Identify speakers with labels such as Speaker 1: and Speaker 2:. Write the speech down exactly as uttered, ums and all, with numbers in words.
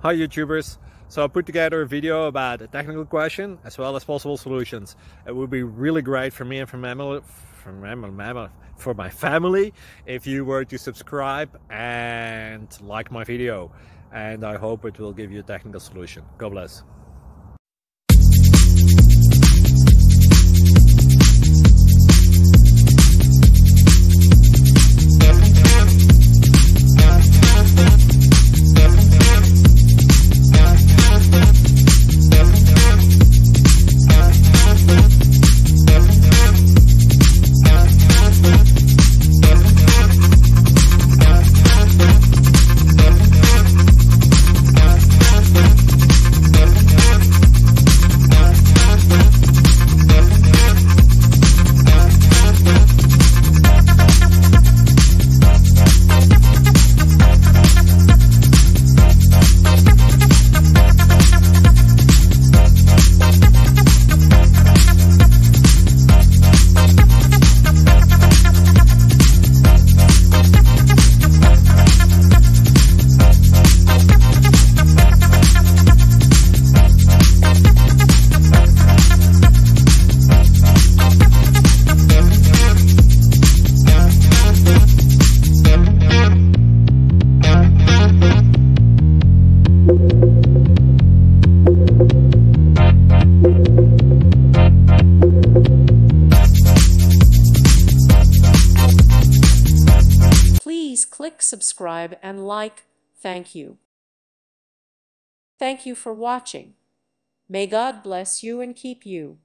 Speaker 1: Hi YouTubers! So I put together a video about a technical question as well as possible solutions. It would be really great for me and for, mammal, for, mammal, for my family if you were to subscribe and like my video, and I hope it will give you a technical solution. God bless.
Speaker 2: Please click subscribe and like. Thank you. Thank you for watching. May God bless you and keep you.